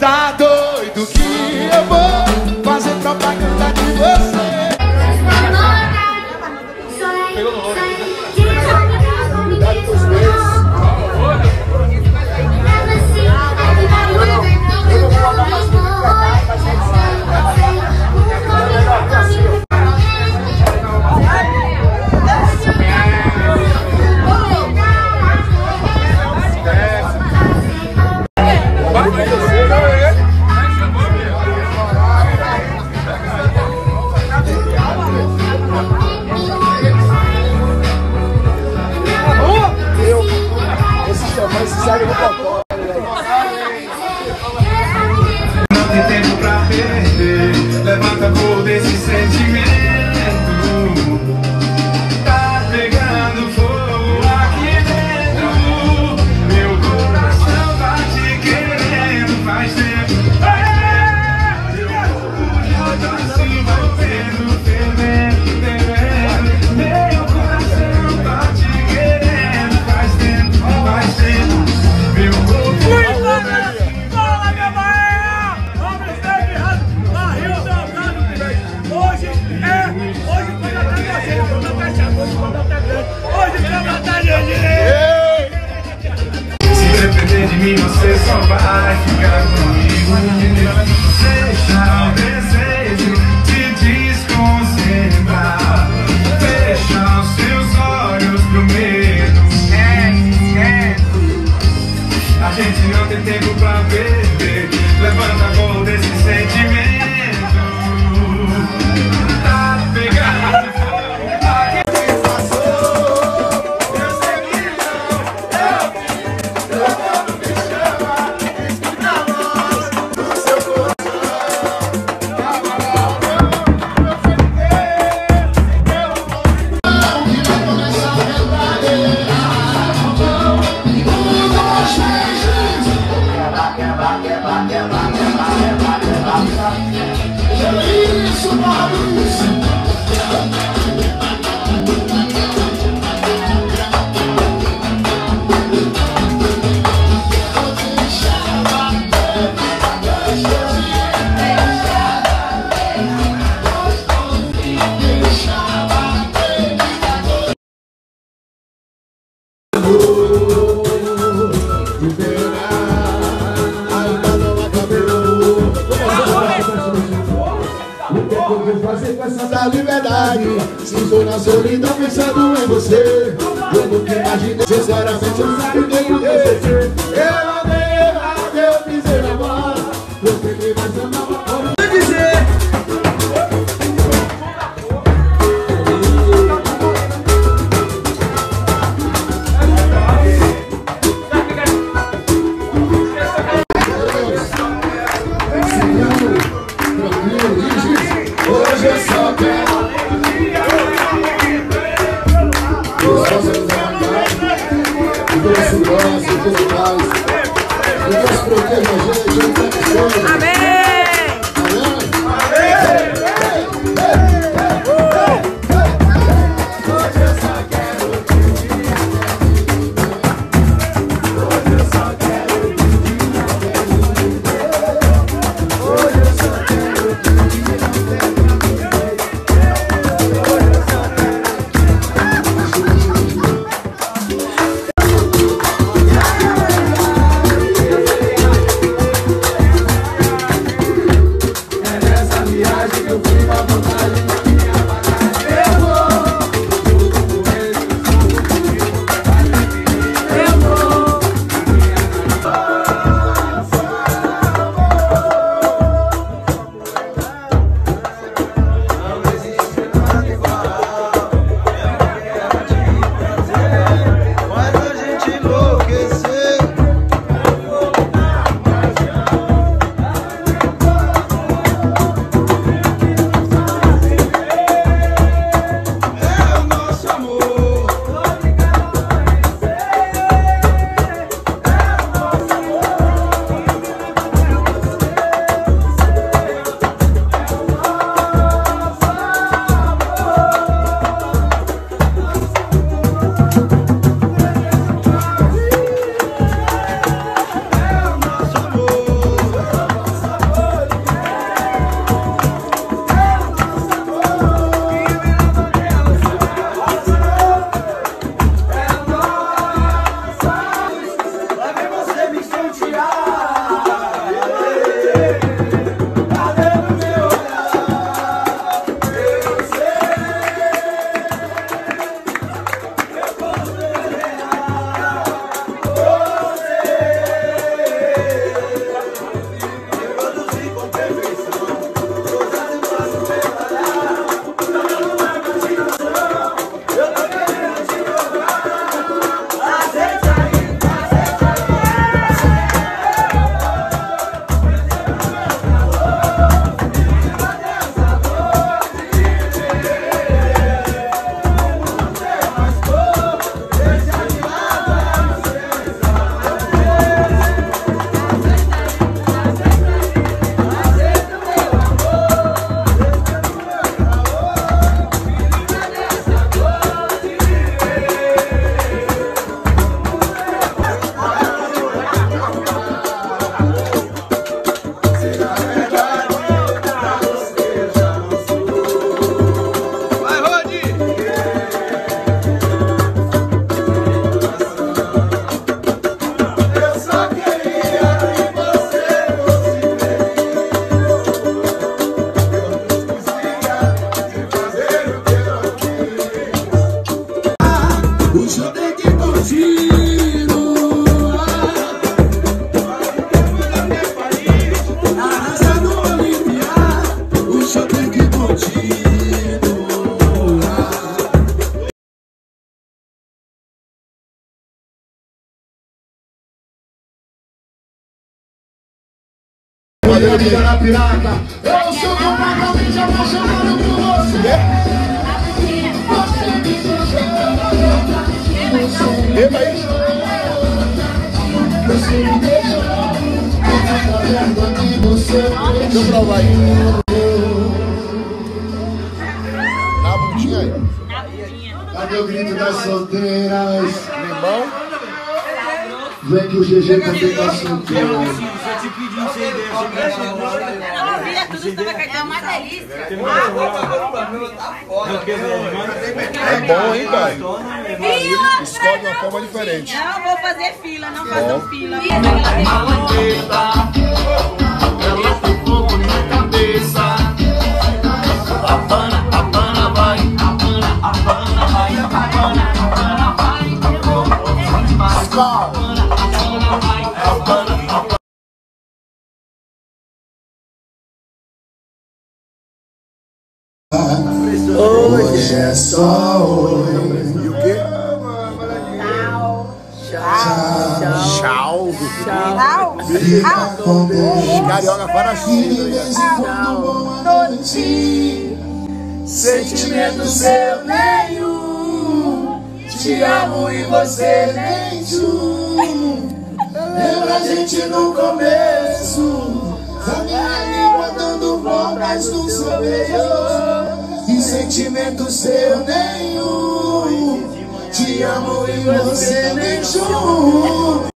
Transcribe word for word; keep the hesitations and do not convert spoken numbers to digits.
Tá doido que eu vou fazer propaganda de você. Pegou no olho. Não tem tempo pra perder. Levanta a cor desse sentimento. Tá pegando fogo aqui dentro. Meu coração tá te querendo faz tempo. Eu tô se envolvendo, fervendo, fervendo. Meu coração tá te querendo faz tempo, faz tempo. Meu corpo. Fala, minha Bahia! Vamos estar errado na Rio Delgado. Hoje é. Hoje foi até você. Quando até chegou, quando até grande. Hoje foi até grande. Se depender de mim, você só vai ficar comigo. Deixa o desejo te desconcentrar. Fecha os seus olhos pro medo. A gente não tem tempo pra perder. Levanta a cor desse sentimento. Tá pegando fogo. Quem passou, eu sei que não. Eu, eu, quando me chama, escuta a voz do seu coração. Eu sei que eu vou começar a verdadeira. Isso, Maurício. Da liberdade, se estou na solidão pensando em você. Eu nunca imaginei, sinceramente eu sabe quem eu você. Eu amei errado, eu pisei na bola. Você que mais amava, pode dizer. Hoje eu só quero. Deus proteja a gente, Amém! Madeira de Arapiraca. Eu sou completamente apaixonado por você. Você me deixou. Lembra isso? Você me deixou. Deixa eu provar aí. Na bundinha aí. Cadê o grito das solteiras? Limão? Vem que o G G também tá solteiro. Se eu te pedir um C D, Eu ouvia tudo, você vai cair. É uma delícia. É bom, hein, pai? Fila! Escolhe de uma forma diferente. Não, vou fazer fila, não façam fila. Ela tem fogo na cabeça. Habana, Habana vai, Habana, Habana vai, Habana, Habana vai. Hoje é só hoje. E o quê? Tchau. Tchau. Fica com Deus. Carioca para a sentimento seu nenhum. Te amo e você nem tchum. Lembra a gente no começo. A minha língua dando voltas no seu beijo. E sentimento seu nenhum. Te amo e você nem tchum.